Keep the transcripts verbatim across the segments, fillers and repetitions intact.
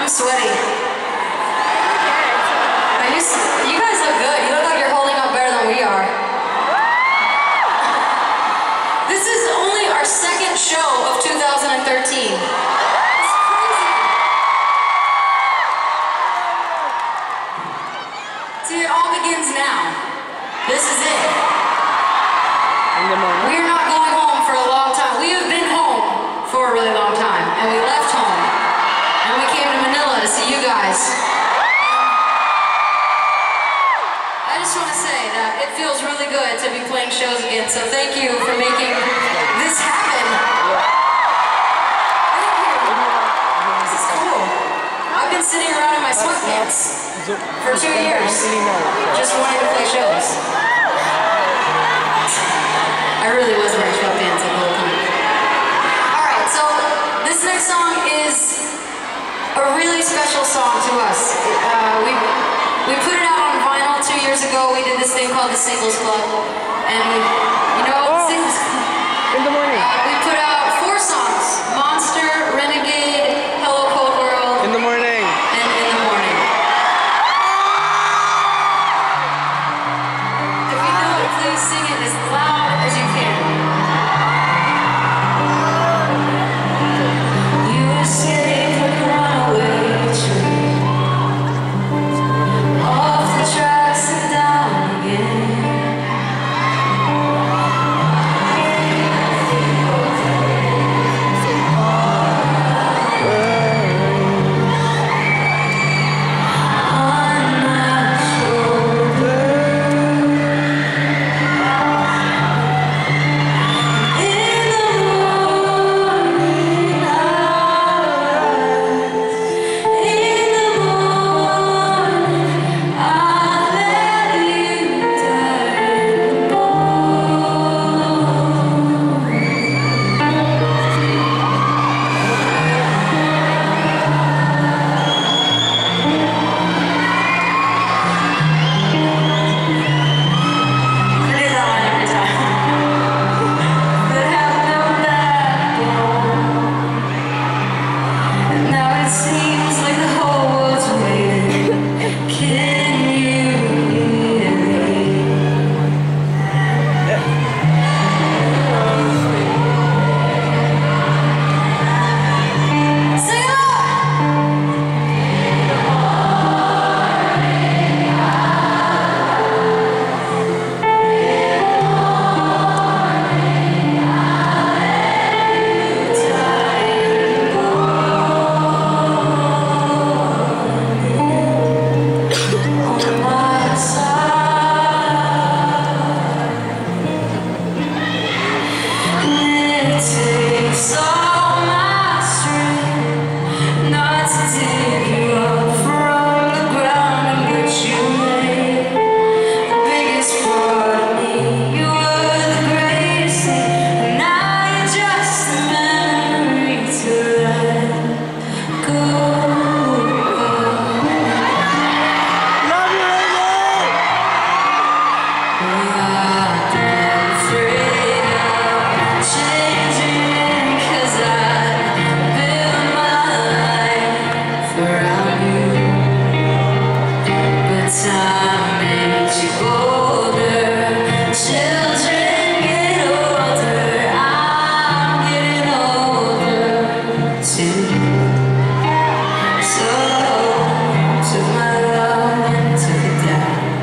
sweaty. Are you, you guys look good. You look like you're holding up better than we are. This is only our second show of two thousand thirteen. It's crazy. See, it all begins now. This is it. We're not going home for a long time. We have been home for a really long time, and we left home, and we came to Manila to see you guys. I just want to say that it feels really good to be playing shows again, so thank you for making this happen. Thank you. This is cool. I've been sitting around in my sweatpants for two years, just wanting to play shows. I really was wearing sweatpants the whole time. Alright, so this next song is a really special song to us. Uh, we, we put it out on vinyl two years ago. We did this thing called the Singles Club. And we, you know, oh, singles, in the morning. Uh, we put out four songs. Monster, Renegade, Hello Cold World. In the morning. And In the Morning. If you know it, please sing it as loud as you can. You escape like a runaway train, off the tracks and down again.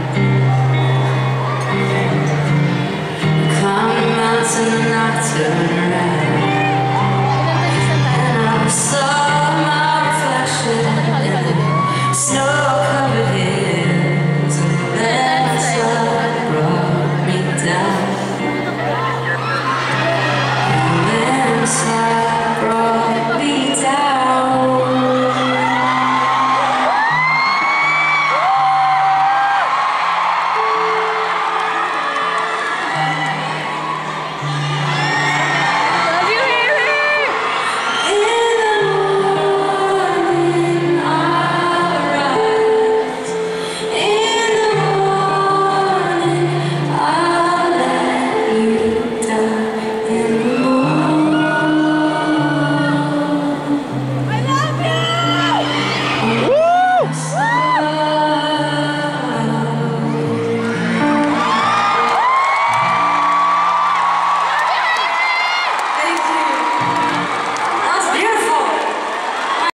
Turn